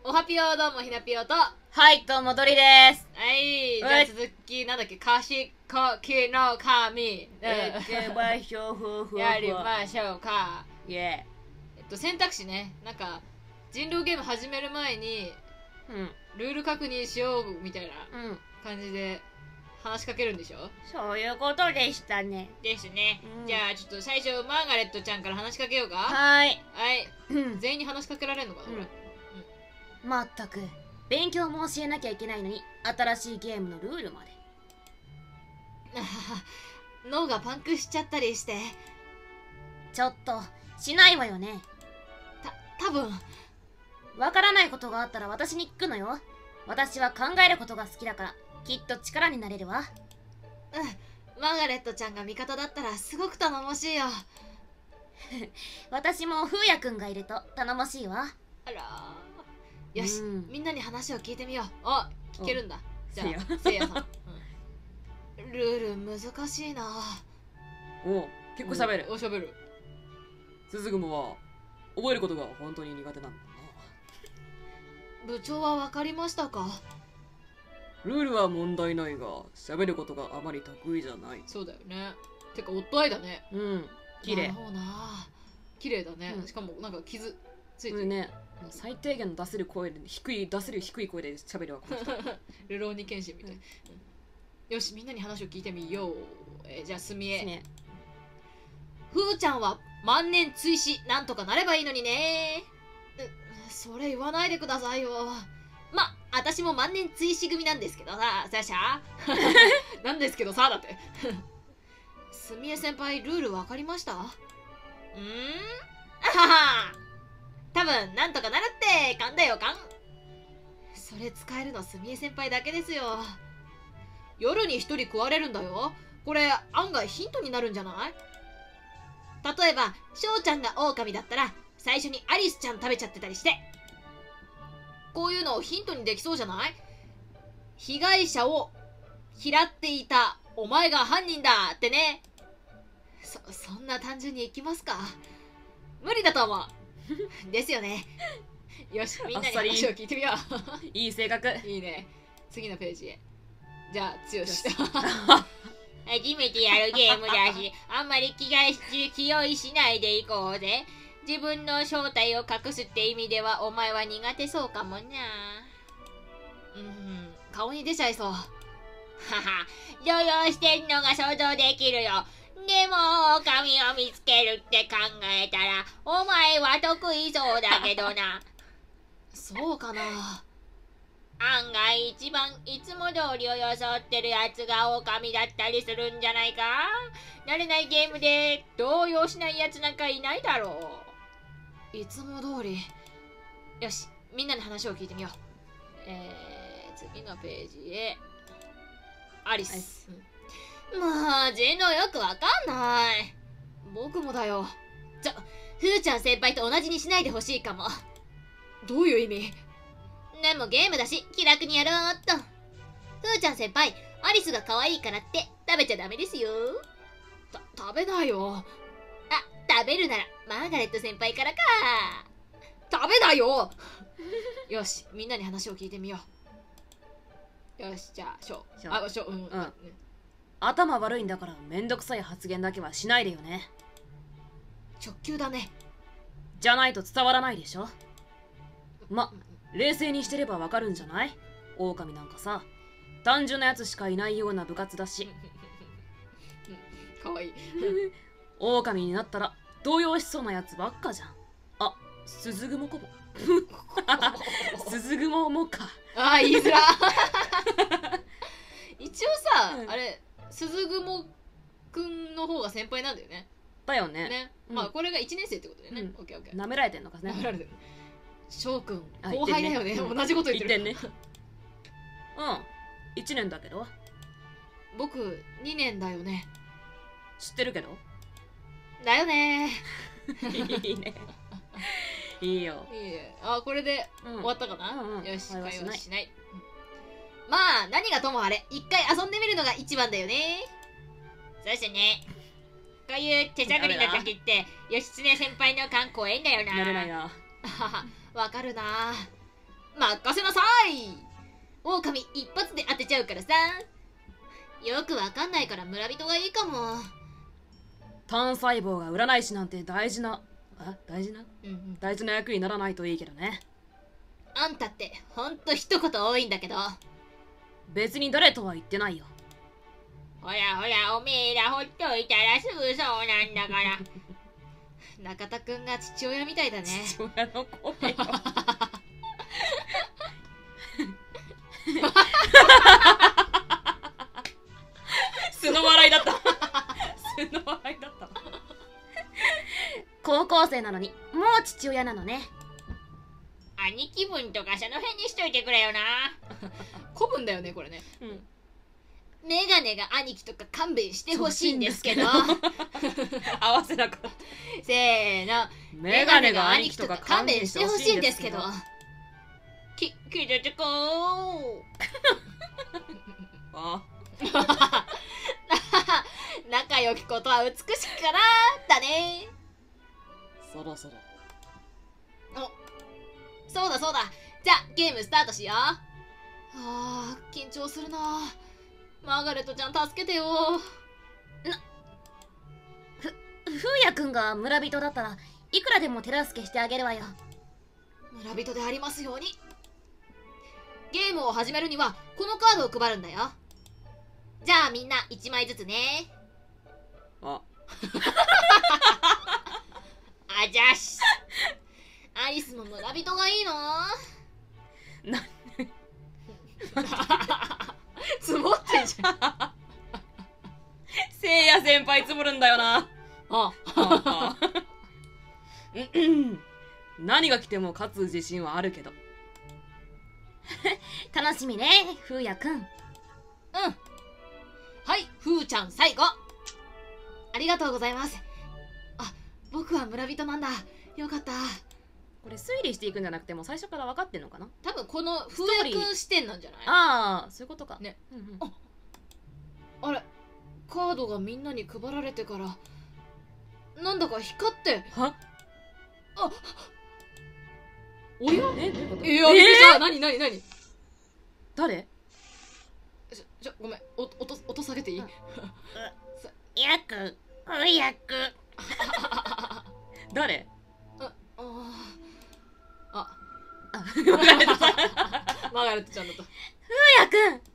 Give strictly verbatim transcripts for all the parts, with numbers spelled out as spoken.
おはぴよ、どうもひなぴよと。ははいどうもドリです。 い、じゃあ続きなんだっけ、かしこきの神やりましょうふふやりましょうか。 イエえっと選択肢ね、なんか人狼ゲーム始める前にーうんルール確認しようみたいなうん感じで話しかけるんでしょ。 そういうことでしたね。 ですね、 うんじゃあちょっと最初マーガレットちゃんから話しかけようか。 はいはいうん全員に話しかけられるのかなこれ。 まったく勉強も教えなきゃいけないのに新しいゲームのルールまで。 あはは脳がパンクしちゃったりしてちょっとしないわよね。 た多分わからないことがあったら私に聞くのよ。私は考えることが好きだからきっと力になれるわ。 うん、マーガレットちゃんが味方だったらすごく頼もしいよ。 私もフーヤくんがいると頼もしいわ。 あらーよし、 うん、 みんなに話を聞いてみよう。あ、聞けるんだ。じゃあせいやせいやさん、うん、ルール難しいな。 お結構喋る。 おしゃべる。 鈴雲は覚えることが本当に苦手なんだ部長は分かりましたか。 な。ルールは問題ないが喋ることがあまり得意じゃない。 そうだよね。てか夫愛だね。 うん綺麗なるほどな。綺麗だね、 うんしかもなんか傷ついてる。 これね最低限の出せる声で低い出せる低い声で喋るわこの人。 ルローニケンシンみたい、うんよしみんなに話を聞いてみよう。えーじゃあすみえ、 ねふーちゃんは万年追試なんとかなればいいのにね。うそれ言わないでくださいよ。ま私も万年追試組なんですけどささしゃなんですけどさだってすみえ先輩ルール分かりました？うーんあはは多分なんとかなるって勘だよ勘。それ使えるのすみえ先輩だけですよ。夜に一人食われるんだよ。これ案外ヒントになるんじゃない？例えば翔ちゃんが狼だったら最初にアリスちゃん食べちゃってたりして、こういうのをヒントにできそうじゃない？被害者を嫌っていたお前が犯人だってね。そそんな単純にいきますか？無理だと思うですよね。よしみんなに話を聞いてみよう。 いい性格。 いいね。次のページへ。じゃあ剛し初めてやるゲームだし、あんまり気が気負いしないでいこうぜ。自分の正体を隠すって意味ではお前は苦手そうかもな。 うん顔に出ちゃいそう。 はは、動揺してんのが想像できるよ。でも、狼を見つけるって考えたら、お前は得意そうだけどな。 そうかな。 案外一番いつも通りを装ってるやつが狼だったりするんじゃないか。慣れないゲームで動揺しないやつなんかいないだろう。 いつも通り。よしみんなに話を聞いてみよう。えー、次のページへ。アリス、うん、まあ全能よくわかんない。僕もだよ。ちょふーちゃん先輩と同じにしないでほしいかも。どういう意味？ でもゲームだし気楽にやろうっと。ふーちゃん先輩、アリスが可愛いからって食べちゃダメですよ。 た食べないよ。 あ、食べるならマーガレット先輩からか。 食べないよよしみんなに話を聞いてみよう。よしじゃあしょう。あしょう、うん、うん、 頭悪いんだからめんどくさい発言だけはしないでよね。 直球だね。 じゃないと伝わらないでしょ。ま冷静にしてればわかるんじゃない？狼なんかさ単純なやつしかいないような部活だし。 かわいい。 狼になったら動揺しそうなやつばっかじゃん。あ、鈴雲こぼ鈴雲もか。 あー言いづら一応さ、 うんあれ鈴雲くんの方が先輩なんだよね。 だよね。 ね、 うんまあこれがいちねん生ってことだよね。 うんオッケーオッケー。 舐められてんのかね。 舐められてる。翔くんあ後輩だよね。 言ってんね同じこと言ってる。 言ってんね。うんいちねんだけど僕にねんだよね。 知ってるけど。 だよねいいね。いいよ。 いいね。あこれでうん終わったかな、 うんうんよし会話会話しないしない、うんまあ何がともあれ一回遊んでみるのが一番だよね。 そうしてね。こういう手探りの時って義経先輩の勘怖いんだよな。 慣れないな。 わかるな。 任せなさい。狼一発で当てちゃうからさ。よくわかんないから村人がいいかも。 単細胞が占い師なんて大事なあ大事なうんうん、 大事な役にならないといいけどね。 あんたってほんと一言多いんだけど。 別に誰とは言ってないよ。 ほらほら、おめえらほっといたらすぐそうなんだから。 中田くんが父親みたいだね。 父親の声よ。素の笑いだった。素の笑いだった。 高校生なのにもう父親なのね。 兄貴分とかその辺にしといてくれよな。 古文だよねこれね。 うん。 メガネが兄貴とか勘弁してほしいんですけど。 合わせなかった。 せーの。 メガネが兄貴とか勘弁してほしいんですけど。 き、傷つこー。 あ。 仲良きことは美しくからだね。 そろそろ。 お、そうだそうだ。じゃあゲームスタートしよう。あー、緊張するな。マーガレットちゃん助けてよ。 ふうやくんが村人だったらいくらでも手助けしてあげるわよ。 村人でありますように。ゲームを始めるにはこのカードを配るんだよ。じゃあみんないちまいずつね。 ああじゃし。 アリスも村人がいいの？ な積もってんじゃん。 せいや先輩積もるんだよな。 ああ何が来ても勝つ自信はあるけど。 楽しみね、ふうやくん。うん。 はい、ふーちゃん最後。ありがとうございます。あ、僕は村人なんだ。よかった。 これ推理していくんじゃなくても最初から分かってんのかな。 多分この風役視点なんじゃない？ ああ、そういうことかね。 うんうん、 ああれ、カードがみんなに配られてからなんだか光って。 はあ、おや？ え、どういうこと？ いや、びっくりした。なになになに？ 誰？ ちょ、ちょ、ごめん、お音音下げていい？ やく、ふうやく。 誰？ ああああ、マーガレットさん。 マーガレットちゃんだった。 ふうやくん。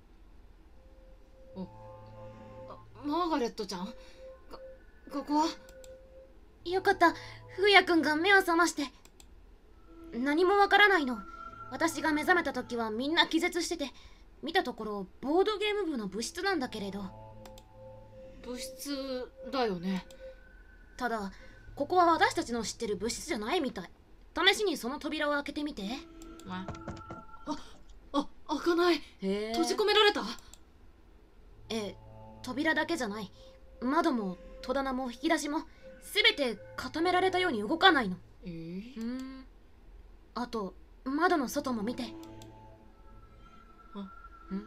マーガレットちゃん、こ、ここは？ よかった、ふうやくんが目を覚まして。何もわからないの。私が目覚めた時はみんな気絶してて、見たところボードゲーム部の部室なんだけれど。 部室だよね。 ただここは私たちの知ってる部室じゃないみたい。試しにその扉を開けてみて。 あ、あ、開かない。 へ閉じ込められた。 ええ、扉だけじゃない。窓も戸棚も引き出しも全て固められたように動かないの。 えー、 うーん。あと窓の外も見て。 あ、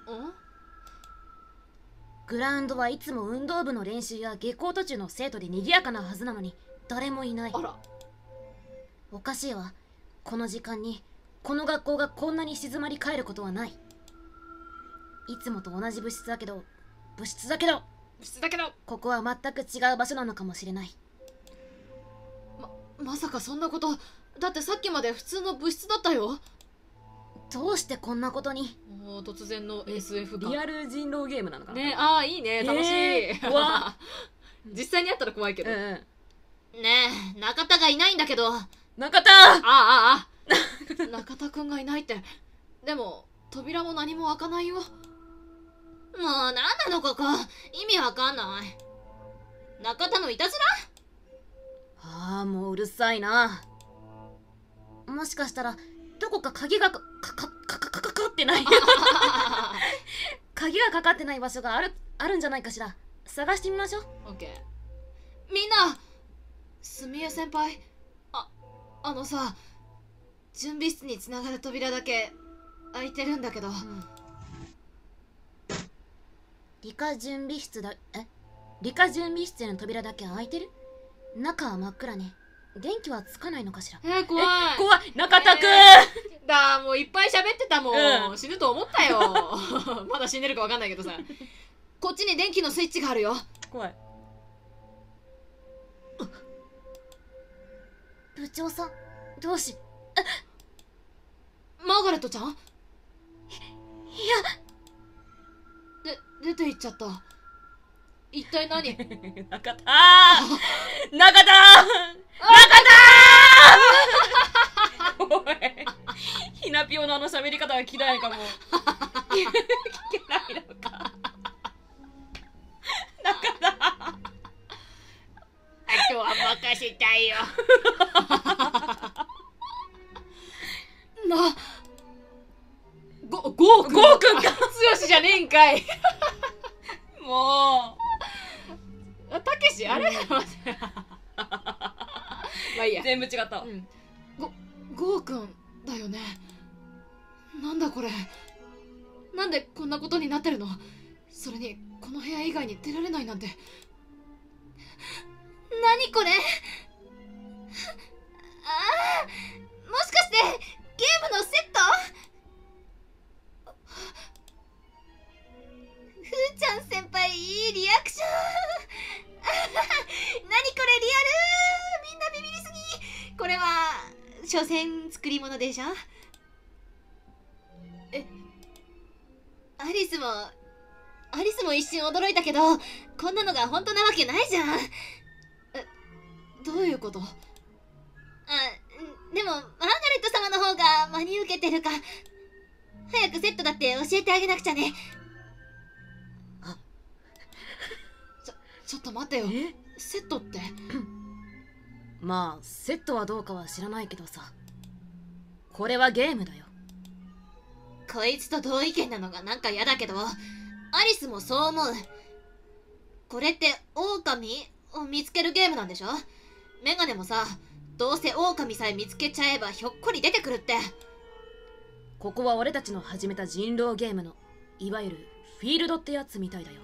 グラウンドはいつも運動部の練習や下校途中の生徒で賑やかなはずなのに誰もいない。 あら、 おかしいわ。この時間にこの学校がこんなに静まり返ることはない。いつもと同じ部室だけど部室だけど部室だけど、 ここは全く違う場所なのかもしれない。 ま、まさかそんなこと。だってさっきまで普通の部室だったよ。 どうしてこんなことに。 もう突然の エスエフ 感。 リアル人狼ゲームなのかな。 ね、ああ、いいね、楽しい。 えー怖実際にあったら怖いけど。 うんうん。 ねえ、中田がいないんだけど。あ中田。 あ、ああ、中田くんがいないって。でも扉も何も開かないよ。もうなんなのここ、意味わかんない。中田のいたずああ、もううるさいな。 もしかしたらどこか鍵がかかかかかかかってない鍵がかかってない場所があるあるんじゃないかしら。探してみましょう。 オッケー。みんな、すみえ先輩、あ、あのさ、準備室につながる扉だけ開いてるんだけど。 うん、理科準備室だえ理科準備室への扉だけ開いてる。中は真っ暗ね。電気はつかないのかしら。 えー、怖い。 怖い。中田くん、 えだもういっぱい喋ってたもん、 うん、 死ぬと思ったよまだ死んでるか分かんないけどさ。こっちに電気のスイッチがあるよ。 怖い。 部長さん、どうし。 マーガレットちゃん？いいや、 で出て行っちゃった。一体何？ 中田あー中田中田おい、ひなぴょんのあの喋り方が聞きたいかも。聞けないのか。中田あとは任せたいよ。 な、ご、ゴーくん。 ゴーくんか。 強しじゃねえんかい。 もあ、たけし、あれまあいいや。 う全部違ったわ。 うん。ご、ゴーくんだよね。なんだこれ。なんでこんなことになってるの？それに、この部屋以外に出られないなんて。 何これ。ああ、もしかしてゲームのセット？ふーちゃん先輩、いいリアクション何これ、リアル。みんなビビりすぎ。これは所詮作り物でしょ。え、アリスもアリスも一瞬驚いたけど、こんなのが本当なわけないじゃん。 え、どういうこと？ あ、でもマーガレット様の方が真に受けてるか。早くセットだって教えてあげなくちゃね。 ちょ、ちょっと待ってよ。 えセットってまあセットはどうかは知らないけどさ、これはゲームだよ。 こいつと同意見なのがなんか嫌だけど、アリスもそう思う。これって狼を見つけるゲームなんでしょ。メガネもさ、どうせ狼さえ見つけちゃえばひょっこり出てくるって。 ここは俺たちの始めた人狼ゲームのいわゆるフィールドってやつみたいだよ。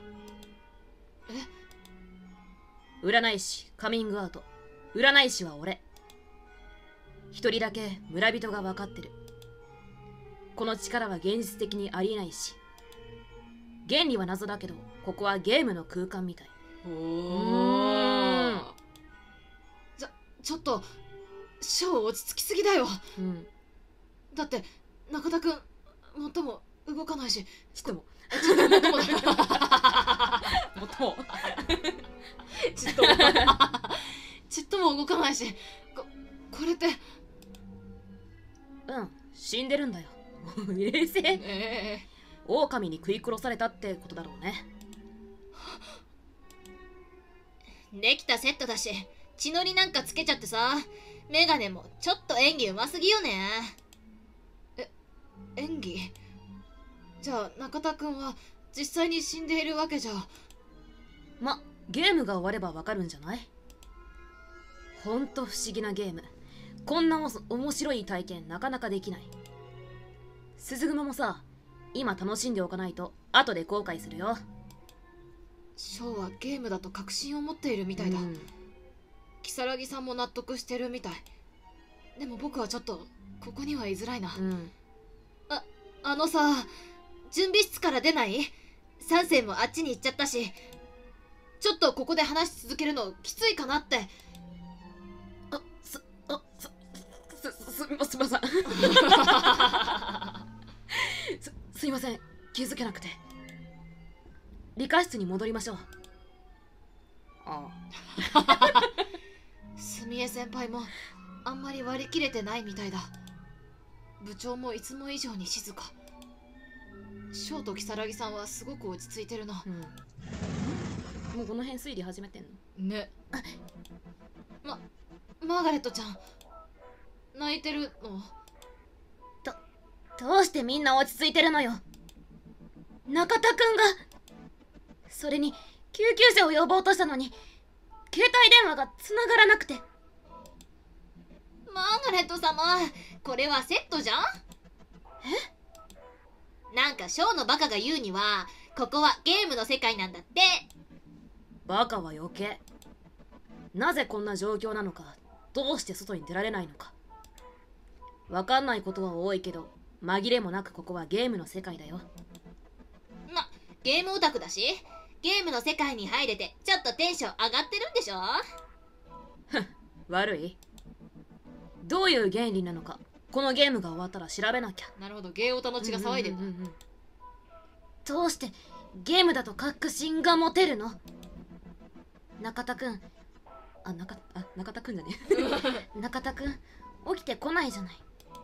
え？ 占い師カミングアウト。占い師は俺一人だけ村人が分かってる。この力は現実的にありえないし、原理は謎だけど、ここはゲームの空間みたい。 おーー。ちょ、ちょっとショー落ち着きすぎだよ。 うんだって中田くんもっとも動かないし。 ちっともちょっともっともだもっともちっともちっとも動かないし、こ、これって。 うん、死んでるんだよ。冷静。 え狼に食い殺されたってことだろうね。 できたセットだし、血のりなんかつけちゃってさ。メガネもちょっと演技うますぎよね。 え、演技？じゃあ中田くんは実際に死んでいるわけじゃ。 ま、ゲームが終わればわかるんじゃない？ほんと不思議なゲーム。こんなお面白い体験なかなかできない。鈴雲もさ、今楽しんでおかないと後で後悔するよ。 ショーはゲームだと確信を持っているみたいだ。 うん、 如月さんも納得してるみたい。でも僕はちょっとここには居づらいな。 うん、 あ、あのさ、準備室から出ない？三世もあっちに行っちゃったし、 ちょっとここで話し続けるのきついかなって。 あ、す、あ、す、す、す、すみませんす、すいません、気づけなくて。理科室に戻りましょう。ああすみえ先輩もあんまり割り切れてないみたいだ。部長もいつも以上に静か。翔と如月さんはすごく落ち着いてるな。 うん、もうこの辺推理始めてんのね。ま、マーガレットちゃん泣いてるの？ どうしてみんな落ち着いてるのよ。中田くんが。それに救急車を呼ぼうとしたのに携帯電話が繋がらなくて。マーガレット様、これはセットじゃん。え？なんかショーのバカが言うには、ここはゲームの世界なんだって。 バカは余計。なぜこんな状況なのか、どうして外に出られないのか。 わかんないことは多いけど紛れもなくここはゲームの世界だよ。 ま、ゲームオタクだし、ゲームの世界に入れてちょっとテンション上がってるんでしょ。 悪い。どういう原理なのかこのゲームが終わったら調べなきゃ。 なるほど、ゲーオタの血が騒いでんだ。 うんうんうんうん。 どうしてゲームだと確信が持てるの？中田くん、 あ、中あ中田くんじゃね中田くん、起きてこないじゃない。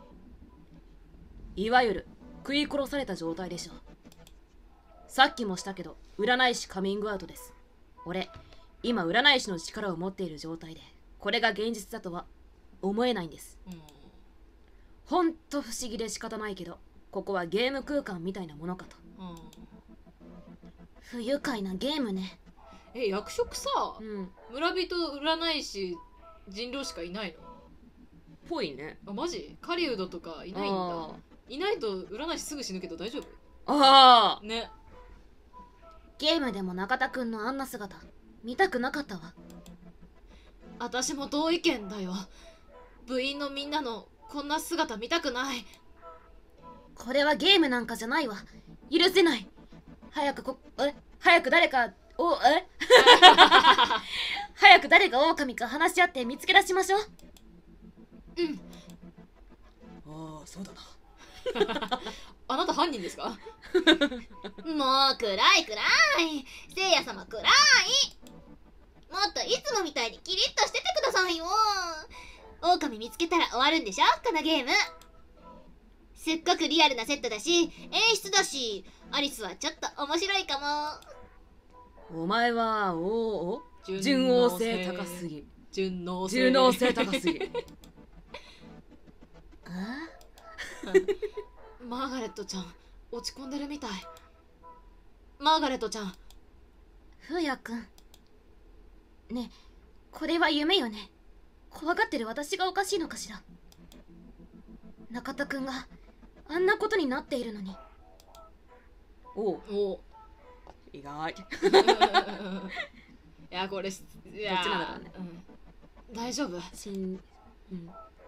いわゆる食い殺された状態でしょ。さっきもしたけど占い師カミングアウトです。俺今占い師の力を持っている状態でこれが現実だとは思えないんです。 うん、 ほんと不思議で仕方ないけどここはゲーム空間みたいなものかと。 うん、 不愉快なゲームね。 え、役職さ、 うん。 村人、占い師、人狼しかいないぽいね。 の？あ、マジ？狩人とかいないんだ。いないと占い師すぐ死ぬけど大丈夫？ ああね。 ゲームでも中田くんのあんな姿見たくなかったわ。 私も同意見だよ。部員のみんなのこんな姿見たくない。 これはゲームなんかじゃないわ。許せない。早くこえ早く誰かおえ早く誰が狼か話し合って見つけ出しましょう。 うん。 ああ、そうだな。 あなた犯人ですか？ もう暗い暗い。せいや様暗い。もっといつもみたいにキリッとしててくださいよ。狼見つけたら終わるんでしょ、このゲーム。すっごくリアルなセットだし、演出だし、アリスはちょっと面白いかも。 お前はおお順応性高すぎ。 順応性順応性高すぎ。 あマーガレットちゃん落ち込んでるみたい。マーガレットちゃん。 ふうやくんねえ、これは夢よね。怖がってる私がおかしいのかしら。中田くんがあんなことになっているのに。 おうお意外。 いや、これいやどっちなんだろうね、 うん、大丈夫？ しんうん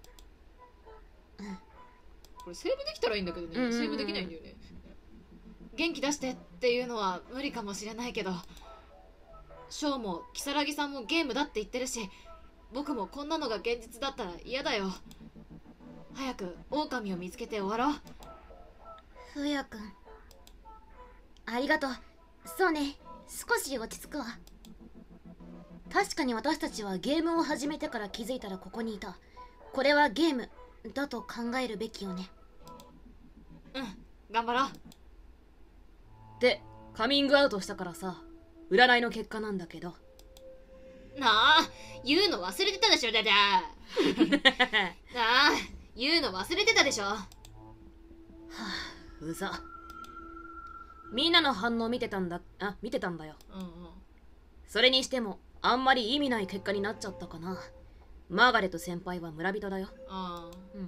これセーブできたらいいんだけどね、 うんうんうんセーブできないんだよね。元気出してっていうのは無理かもしれないけど、ショウも如月さんもゲームだって言ってるし、僕もこんなのが現実だったら嫌だよ。早く狼を見つけて終わろう。 ふうやくんありがとう。そうね、少し落ち着くわ。確かに私たちはゲームを始めてから気づいたらここにいた。これはゲームだと考えるべきよね。 うん、頑張ろう。 でカミングアウトしたからさ、占いの結果なんだけど。 なあ、言うの忘れてたでしょ、だだ。なあ、言うの忘れてたでしょ。 はあ、うざ。みんなの反応見てたんだあ見てたんだよ。 うんうん。 それにしてもあんまり意味ない結果になっちゃったかな。マーガレット先輩は村人だよ。 ああ、 うん。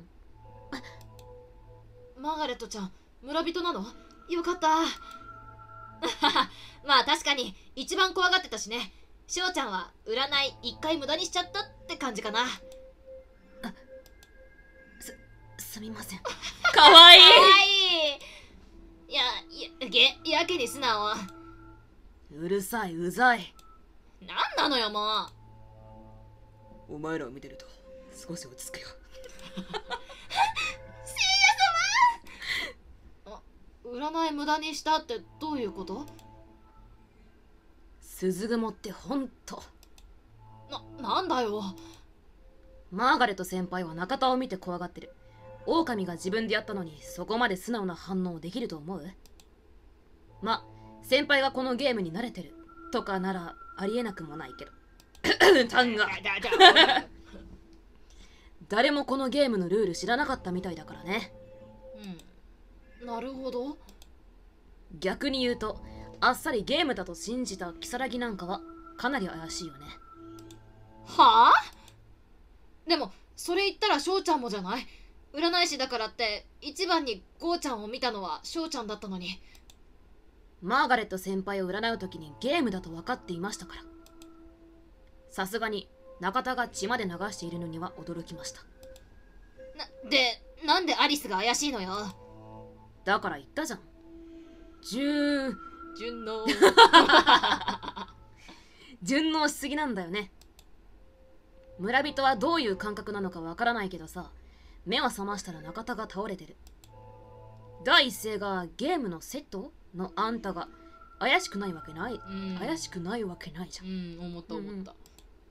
マーガレットちゃん村人なの？よかった。 まあ確かに一番怖がってたしね。しょうちゃんは占い一回無駄にしちゃったって感じかな。 すすみません。 かわいい。 かわいい。いや、や、げ、やけに素直。 うるさいうざい。 なんなのよ、もう。 お前らを見てると少し落ち着くよ。 占い無駄にしたってどういうこと？ 鈴雲ってほんと。 な、なんだよ。 マーガレット先輩は中田を見て怖がってる。狼が自分でやったのにそこまで素直な反応できると思う？ま、先輩がこのゲームに慣れてるとかならありえなくもないけど。単が誰もこのゲームのルール知らなかったみたいだからね。 うん、なるほど。 逆に言うとあっさりゲームだと信じた如月なんかはかなり怪しいよね。 はあ？でもそれ言ったら翔ちゃんもじゃない？占い師だからって一番にゴーちゃんを見たのは翔ちゃんだったのに。 マーガレット先輩を占う時にゲームだと分かっていましたから。さすがに中田が血まで流しているのには驚きました。 な、で、 なんでアリスが怪しいのよ。 だから言ったじゃん。順順応順応しすぎなんだよね。村人はどういう感覚なのかわからないけどさ、目を覚ましたら中田が倒れてる。第一声がゲームのセットのあんたが怪しくないわけない、 うん、 怪しくないわけないじゃん。 うん、思った思った、うん、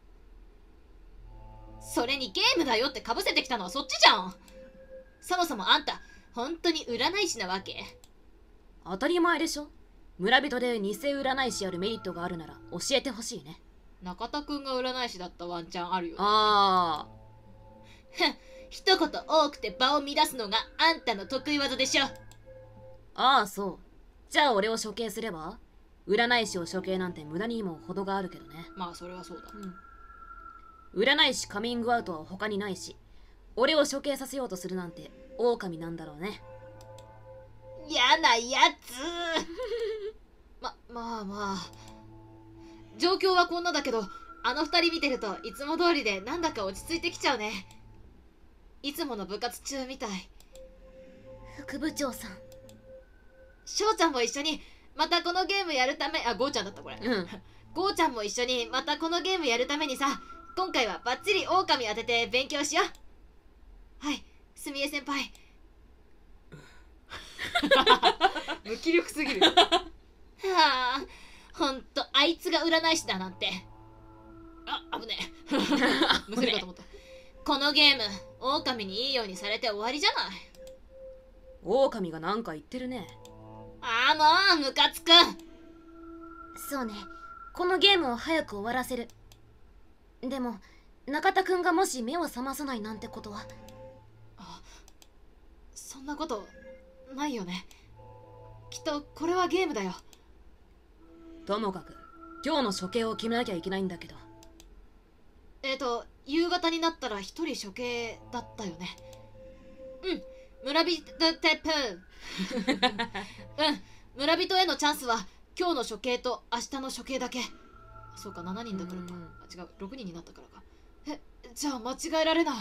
それにゲームだよってかぶせてきたのはそっちじゃん。そもそもあんた本当に占い師なわけ？ 当たり前でしょ。村人で偽占い師やるメリットがあるなら教えてほしいね。 中田くんが占い師だったワンチャンあるよね。 ああ一言多くて場を乱すのがあんたの得意技でしょ。 ああ、そう。じゃあ俺を処刑すれば？占い師を処刑なんて無駄にも程があるけどね。 まあそれはそうだ、 うん、占い師カミングアウトは他にないし、俺を処刑させようとするなんて狼なんだろうね。 嫌なやつま、まあまあ状況はこんなだけど、あの二人見てるといつも通りでなんだか落ち着いてきちゃうね。いつもの部活中みたい。 副部長さん、 翔ちゃんも一緒にまたこのゲームやるため、あ、ゴーちゃんだったこれ、 うん、 ゴーちゃんも一緒にまたこのゲームやるためにさ、今回はバッチリ狼当てて勉強しよう。はい、すみえ先輩無気力すぎるはあ、ほんとあいつが占い師だなんて。あ、危ねえむせるかと思った。このゲーム狼にいいようにされて終わりじゃない。 狼がなんか言ってるね。 ああ、もうムカつく。 そうね、このゲームを早く終わらせる。でも中田くんがもし目を覚まさないなんてことは。 あ、そんなことないよね。きっとこれはゲームだよ。 ともかく今日の処刑を決めなきゃいけないんだけど。 えーと夕方になったら一人処刑だったよね。うん、村人テップうん村人へのチャンスは今日の処刑と明日の処刑だけ。そうか、しちにんだからか、あ、違う、ろくにんになったからか。え、じゃあ間違えられない。うん、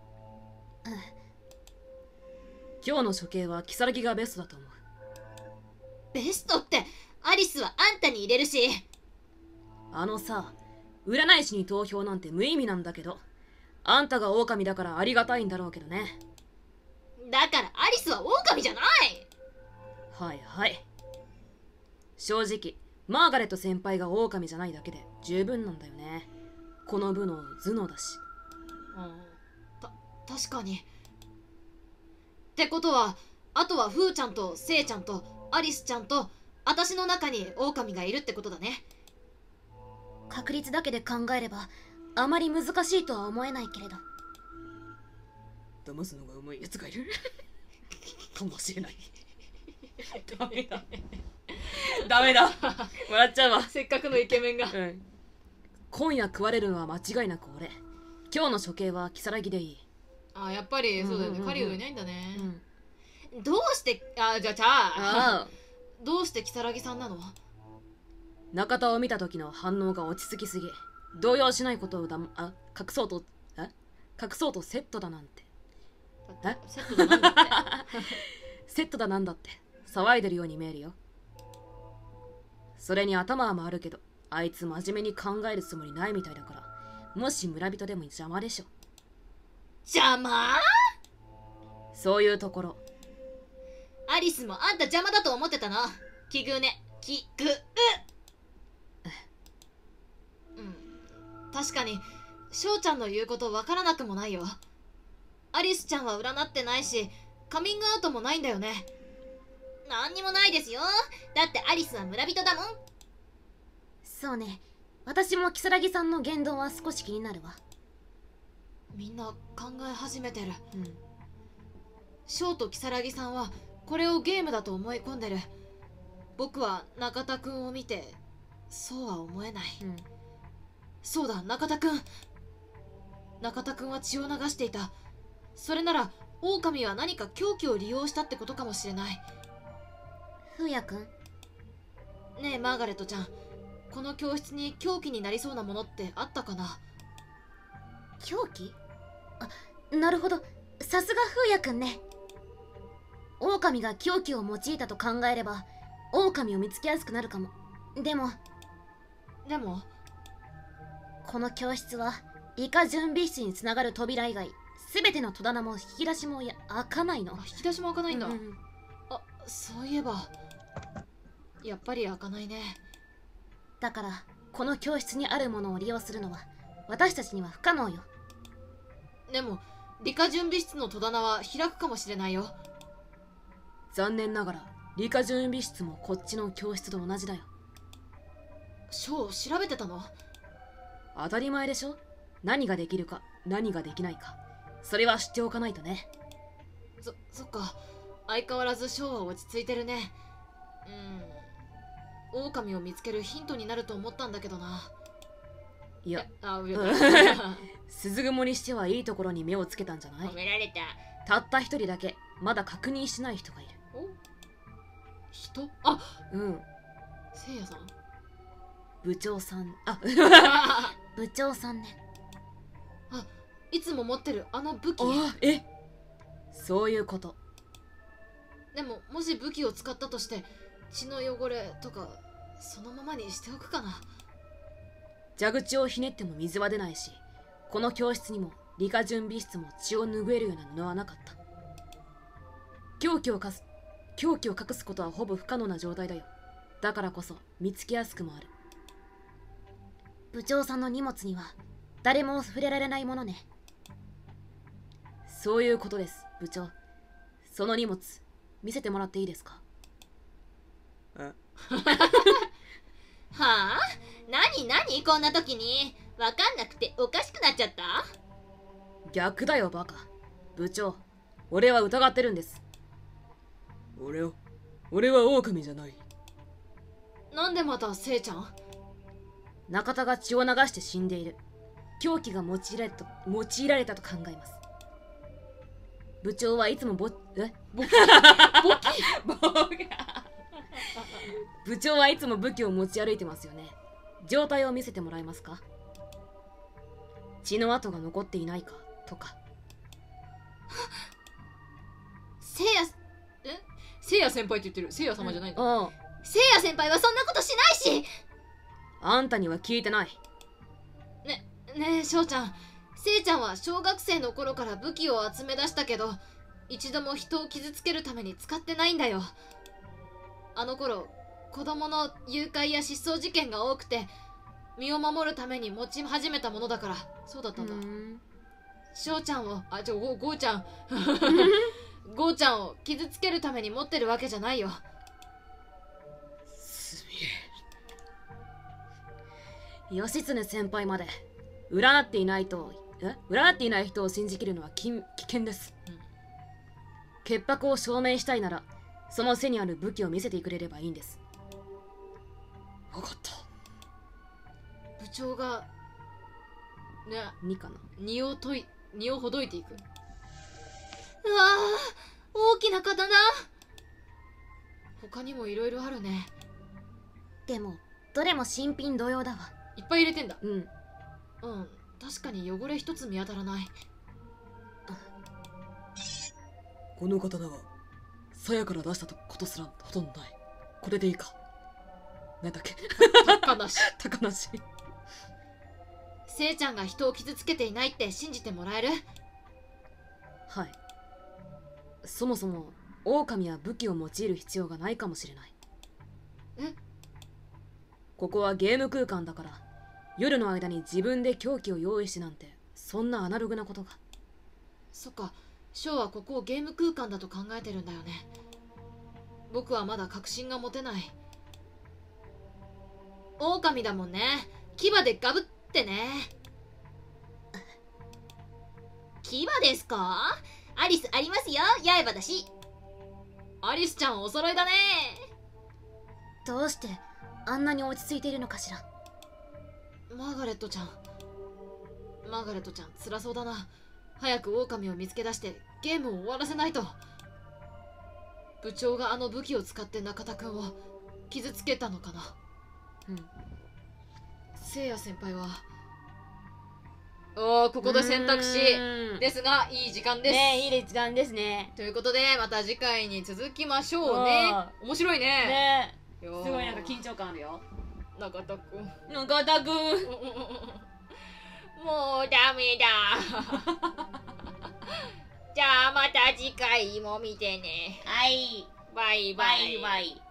今日の処刑は如月がベストだと思う。 ベストってアリスはあんたに入れるし。 あのさ、占い師に投票なんて無意味なんだけど、あんたが狼だからありがたいんだろうけどね。 だからアリスは狼じゃない。 はいはい、正直マーガレット先輩が狼じゃないだけで十分なんだよね。この部の頭脳だし。 うん、た確かに。ってことはあとはフーちゃんとセイちゃんとアリスちゃんと私の中に狼がいるってことだね。 確率だけで考えればあまり難しいとは思えないけれど。 騙すのがうまいやつがいるかもしれないダメだダメだ笑っちゃうわ。 せっかくのイケメンが、 うん、今夜食われるのは間違いなく俺。今日の処刑は如月でいい。 あ、やっぱりそうだよね、狩人いないんだね、 うん、 どうしてあじゃあじゃあどうして如月さんなの？ 中田を見た時の反応が落ち着きすぎ、動揺しないことをだあ隠そうとえ隠そうとセットだなんてえセットだなんだってセットだなんだって騒いでるように見えるよ。それに頭は回るけどあいつ真面目に考えるつもりないみたいだから、もし村人でも邪魔でしょ。 邪魔？ そういうところ。 アリスもあんた邪魔だと思ってたの？奇遇ね、奇遇。うん、確かに翔ちゃんの言うことわからなくもないよ。アリスちゃんは占ってないしカミングアウトもないんだよね。何にもないですよ。だってアリスは村人だもん。 そうね、私も如月さんの言動は少し気になるわ。 みんな考え始めてる。 うん、 翔と如月さんはこれをゲームだと思い込んでる。僕は中田くんを見てそうは思えない、 うん、 そうだ、中田くん中田くんは血を流していた。それなら狼は何か凶器を利用したってことかもしれない。 風也くん、 ねえマーガレットちゃん、この教室に凶器になりそうなものってあったかな？ 凶器？あ、なるほど、 さすが風也くんね。狼が凶器を用いたと考えれば狼を見つけやすくなるかも。でもでもこの教室は理科準備室につながる扉以外全ての戸棚も引き出しもや開かないの。 あ、引き出しも開かないんだ。 うんうん、 あ、そういえばやっぱり開かないね。 だからこの教室にあるものを利用するのは私たちには不可能よ。 でも理科準備室の戸棚は開くかもしれないよ。 残念ながら理科準備室もこっちの教室と同じだよ。 ショー調べてたの？ 当たり前でしょ。何ができるか何ができないか、それは知っておかないとね。 そ、そっか。相変わらずショーは落ち着いてるね。うん。狼を見つけるヒントになると思ったんだけどな。 いや、 あ、上だ。 鈴雲にしてはいいところに目をつけたんじゃない？ 褒められた。 たった一人だけまだ確認しない人がいる。 お、人？あ、 うんせいやさん。 部長さん。あ部長さんね。 あ、いつも持ってるあの武器。 あ、え、そういうこと。 でももし武器を使ったとして血の汚れとかそのままにしておくかな。 蛇口をひねっても水は出ないし、この教室にも理科準備室も血を拭えるような布はなかった。凶器をかす凶器を隠すことはほぼ不可能な状態だよ。だからこそ見つけやすくもある。 部長さんの荷物には誰も触れられないものね。 そういうことです、部長。その荷物見せてもらっていいですか？ はあ？何何こんな時に。わかんなくておかしくなっちゃった？ 逆だよバカ。部長、俺は疑ってるんです。俺を俺は狼じゃない。 なんでまたせいちゃん？ 中田が血を流して死んでいる。凶器が用いられたと用いられたと考えます。部長はいつもぼえボキボキ部長はいつも武器を持ち歩いてますよね。状態を見せてもらえますか？血の跡が残っていないかとか。 せいや、えせいや先輩って言ってる。せいや様じゃないの？ ああ、 せいや先輩はそんなことしないし。 あんたには聞いてない。 ね、ねえ翔ちゃん、せいちゃんは小学生の頃から武器を集め出したけど一度も人を傷つけるために使ってないんだよ。あの頃子供の誘拐や失踪事件が多くて身を守るために持ち始めたものだから。そうだったんだ。翔ちゃんを、あ、ちょ、ゴーゴーちゃんゴーちゃんを傷つけるために持ってるわけじゃないよ。 すみえ。義経先輩まで占っていないとえ占っていない人を信じきるのはき危険です、うん、潔白を証明したいならその背にある武器を見せてくれればいいんです。分かった。 部長がね、 にかな。 荷をとい荷をほどいていく。うわー、大きな刀。他にもいろいろあるね。 でもどれも新品同様だわ。 いっぱい入れてんだ。 うんうん、確かに汚れ一つ見当たらない。 この刀は鞘から出したことすらほとんどない。これでいいか。なんだっけ高梨高梨。 せいちゃんが人を傷つけていないって信じてもらえる？ はい。そもそも狼は武器を用いる必要がないかもしれない。 え？ ここはゲーム空間だから夜の間に自分で凶器を用意しなんてそんなアナログなことが。 そっか、ショーはここをゲーム空間だと考えてるんだよね。僕はまだ確信が持てない。狼だもんね。牙でガブってね。 牙ですか？アリスありますよ、刃だし。 アリスちゃんお揃いだね。 どうしてあんなに落ち着いているのかしら。 マーガレットちゃんマーガレットちゃん辛そうだな。早く狼を見つけ出してゲームを終わらせないと。部長があの武器を使って中田くんを傷つけたのかな。 うん。 せいや先輩はおー、ここで選択肢でですが、いい時間です。 ねいい時間ですね。 ということで、また次回に続きましょうね。面白いね。 ねよーすごいなんか緊張感あるよ。 中田くん。 中田くん。 もうダメだ。じゃあまた次回も見てね。 はい。 バイバイ。 バイバイ。